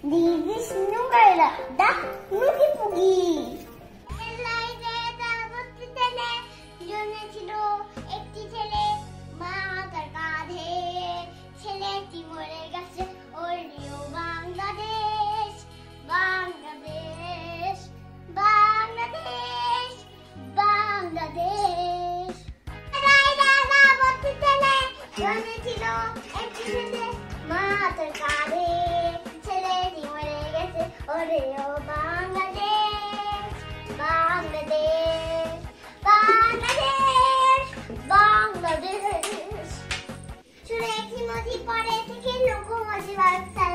This nungaila da nuki pugi. একটি ছেলে মা তার কাঁধে ছেলেটি মরে গেছে ওরিও বাংলাদেশ বাংলাদেশ বাংলাদেশ বাংলাদেশ জন্মেছিল একটি ছেলে মা তার কাঁধে ছেলেটি মরে গেছে ওরিও বাংলাদেশ বাংলাদেশ বাংলাদেশ বাংলাদেশ শুনে একটি নদী পরে থেকে লোকমতি বার্তা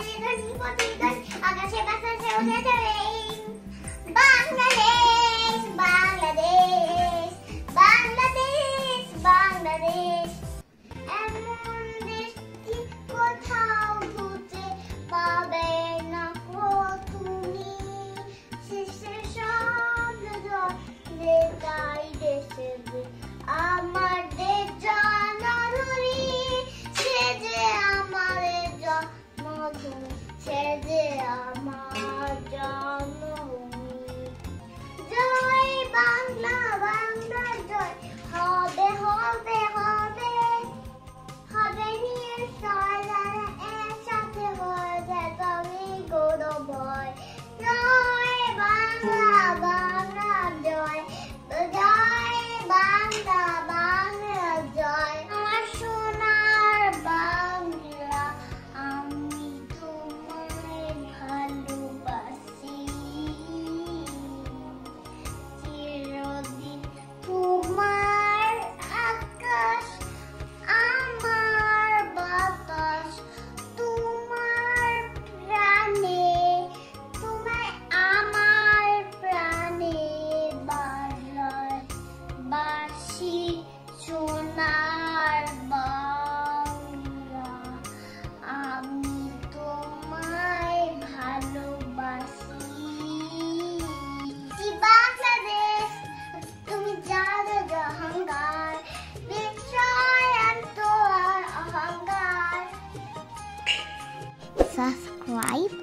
আকাশে বাতাসে উঠে চলে বাংলাদেশ বাংলাদেশ বাংলাদেশ বাংলাদেশ এমন দেশটি কোথাও খুঁজে পাবে না কো তুমি শেষে স্বপ্ন তাই দেশে আমার দেশ জননী সে যে আমাদের জন্মভূমি সে যে আমার জন্মভূমি জয় বাংলা বাংলা জয় হবে হবে হবে হবে নিশ্চয় একসাথে হয়ে যায় তবে কোনো ভয় জয় বাংলা বাংলা জয় জয় বাংলা বাংলা জয় আমার সোনার বাংলা আমি তোমায় ভালোবাসি চিরদিন তোমার আকাশ আমার বাতাস তোমার প্রাণে তোমায় আমার প্রাণে বাংলায় বাসি সোনার বাংলা আমি তোমায় ভালোবাসি বাংলাদেশ তুমি জানো অহংকার বিস্ময় আর অহংকার সাবস্ক্রাইব